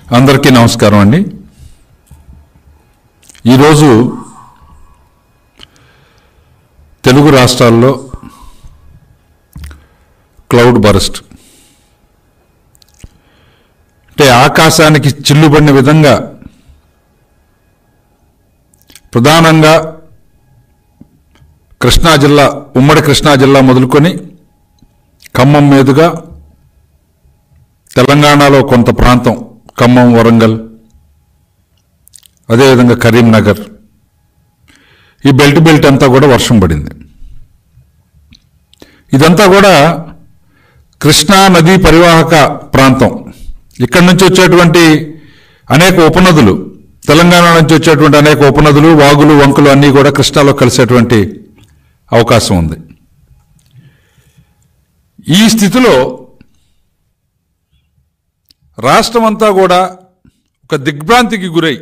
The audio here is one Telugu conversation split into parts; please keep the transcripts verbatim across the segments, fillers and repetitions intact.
అందరికీ నమస్కారం అండి. ఈరోజు తెలుగు రాష్ట్రాల్లో క్లౌడ్ బరస్ట్ అంటే ఆకాశానికి చిల్లుబడిన విధంగా ప్రధానంగా కృష్ణా జిల్లా, ఉమ్మడి కృష్ణా జిల్లా మొదలుకొని ఖమ్మం మీదుగా తెలంగాణలో కొంత ప్రాంతం ఖమ్మం, వరంగల్, అదేవిధంగా కరీంనగర్, ఈ బెల్ట్ బెల్ట్ అంతా కూడా వర్షం పడింది. ఇదంతా కూడా కృష్ణా నదీ పరివాహక ప్రాంతం. ఇక్కడి నుంచి వచ్చేటువంటి అనేక ఉపనదులు, తెలంగాణ నుంచి వచ్చేటువంటి అనేక ఉపనదులు, వాగులు, వంకులు అన్నీ కూడా కృష్ణాలో కలిసేటువంటి అవకాశం ఉంది. ఈ స్థితిలో రాష్ట్రం అంతా కూడా ఒక దిగ్భ్రాంతికి గురై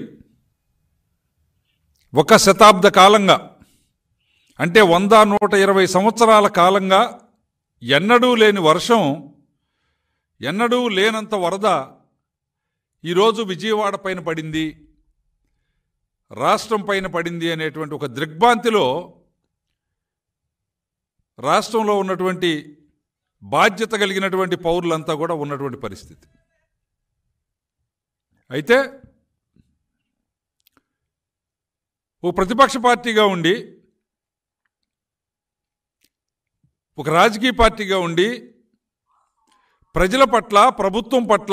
ఒక శతాబ్ద కాలంగా, అంటే వంద నూట ఇరవై సంవత్సరాల కాలంగా ఎన్నడూ లేని వర్షం, ఎన్నడూ లేనంత వరద ఈరోజు విజయవాడ పైన పడింది, రాష్ట్రం పైన పడింది అనేటువంటి ఒక దిగ్భ్రాంతిలో రాష్ట్రంలో ఉన్నటువంటి బాధ్యత కలిగినటువంటి పౌరులంతా కూడా ఉన్నటువంటి పరిస్థితి. అయితే ఒక ప్రతిపక్ష పార్టీగా ఉండి, ఒక రాజకీయ పార్టీగా ఉండి ప్రజల పట్ల, ప్రభుత్వం పట్ల,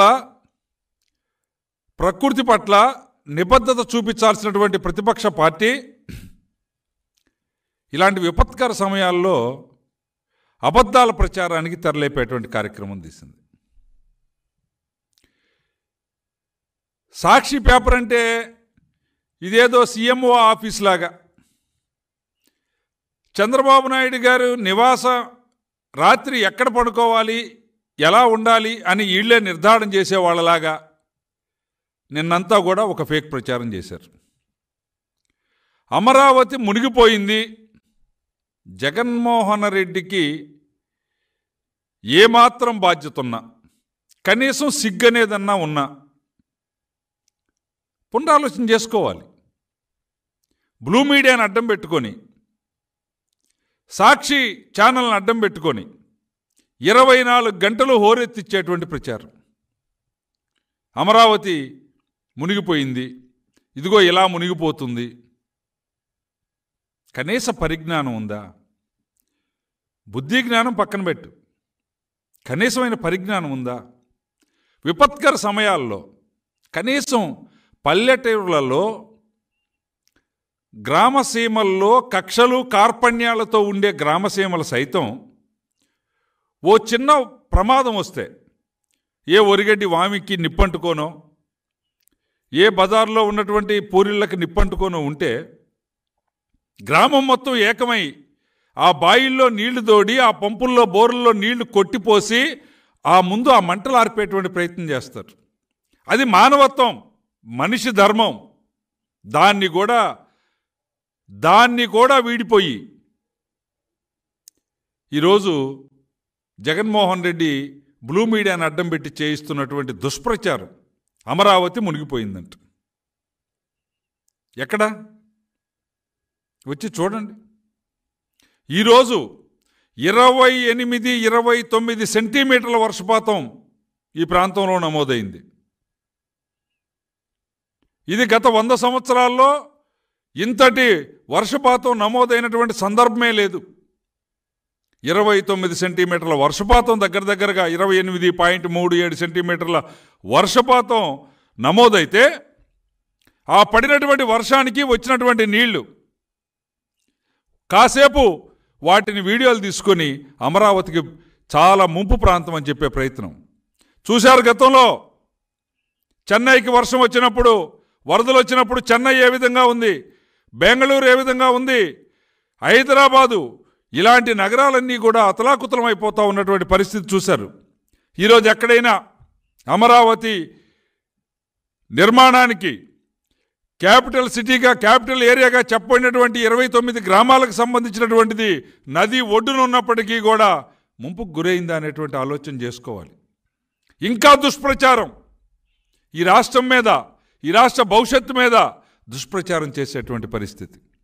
ప్రకృతి పట్ల నిబద్ధత చూపించాల్సినటువంటి ప్రతిపక్ష పార్టీ ఇలాంటి విపత్కర సమయాల్లో అబద్ధాల ప్రచారానికి తెరలేపేటువంటి కార్యక్రమం తీసింది. సాక్షి పేపర్ అంటే ఇదేదో సీఎంఓ ఆఫీస్ లాగా, చంద్రబాబు నాయుడు గారు నివాస రాత్రి ఎక్కడ పడుకోవాలి, ఎలా ఉండాలి అని వీళ్ళే నిర్ధారణ చేసేవాళ్ళలాగా నిన్నంతా కూడా ఒక ఫేక్ ప్రచారం చేశారు. అమరావతి మునిగిపోయింది, జగన్మోహన్ రెడ్డికి ఏమాత్రం బాధ్యత ఉన్నా, కనీసం సిగ్గనేదన్నా ఉన్నా పునరాలోచన చేసుకోవాలి. బ్లూ మీడియాను అడ్డం పెట్టుకొని, సాక్షి ఛానల్ని అడ్డం పెట్టుకొని ఇరవై నాలుగు గంటలు హోరెత్తిచ్చేటువంటి ప్రచారం. అమరావతి మునిగిపోయింది, ఇదిగో ఇలా మునిగిపోతుంది. కనీస పరిజ్ఞానం ఉందా? బుద్ధి జ్ఞానం పక్కన పెట్టు, కనీసమైన పరిజ్ఞానం ఉందా? విపత్కర సమయాల్లో కనీసం పల్లెటూరులలో, గ్రామసీమల్లో, కక్షలు కార్పణ్యాలతో ఉండే గ్రామసీమలు సైతం ఓ చిన్న ప్రమాదం వస్తే, ఏ ఒరిగడ్డి వామికి నిప్పంటుకోనో, ఏ బజార్లో ఉన్నటువంటి పూరిళ్ళకి నిప్పంటుకోనో ఉంటే గ్రామం మొత్తం ఏకమై ఆ బాయిల్లో నీళ్లు తోడి, ఆ పంపుల్లో, బోర్లలో నీళ్లు కొట్టిపోసి ఆ ముందు ఆ మంటలు ఆర్పేటువంటి ప్రయత్నం చేస్తారు. అది మానవత్వం, మనిషి ధర్మం. దాన్ని కూడా దాన్ని కూడా వీడిపోయి ఈరోజు జగన్మోహన్ రెడ్డి బ్లూ మీడియాను అడ్డం పెట్టి చేయిస్తున్నటువంటి దుష్ప్రచారం, అమరావతి మునిగిపోయిందంట. ఎక్కడ వచ్చి చూడండి. ఈరోజు ఇరవై ఎనిమిది ఇరవై తొమ్మిది సెంటీమీటర్ల వర్షపాతం ఈ ప్రాంతంలో నమోదైంది. ఇది గత వంద సంవత్సరాల్లో ఇంతటి వర్షపాతం నమోదైనటువంటి సందర్భమే లేదు. ఇరవై తొమ్మిది సెంటీమీటర్ల వర్షపాతం, దగ్గర దగ్గరగా ఇరవై ఎనిమిది పాయింట్ మూడు ఏడు సెంటీమీటర్ల వర్షపాతం నమోదైతే ఆ పడినటువంటి వర్షానికి వచ్చినటువంటి నీళ్లు కాసేపు వాటిని వీడియోలు తీసుకొని అమరావతికి చాలా ముంపు ప్రాంతం అని చెప్పే ప్రయత్నం చూశారు. గతంలో చెన్నైకి వర్షం వచ్చినప్పుడు, వరదలు వచ్చినప్పుడు చెన్నై ఏ విధంగా ఉంది, బెంగళూరు ఏ విధంగా ఉంది, హైదరాబాదు, ఇలాంటి నగరాలన్నీ కూడా అతలాకుతలం అయిపోతూ ఉన్నటువంటి పరిస్థితి చూశారు. ఈరోజు ఎక్కడైనా అమరావతి నిర్మాణానికి క్యాపిటల్ సిటీగా, క్యాపిటల్ ఏరియాగా చెప్పబడినటువంటి ఇరవై తొమ్మిది గ్రామాలకు సంబంధించినటువంటిది నది ఒడ్డున ఉన్నప్పటికీ కూడా ముంపుకు గురైందా అనేటువంటి ఆలోచన చేసుకోవాలి. ఇంకా దుష్ప్రచారం, ఈ రాష్ట్రం మీద, ఈ రాష్ట్ర భవిష్యత్తు మీద దుష్ప్రచారం చేసేటువంటి పరిస్థితి.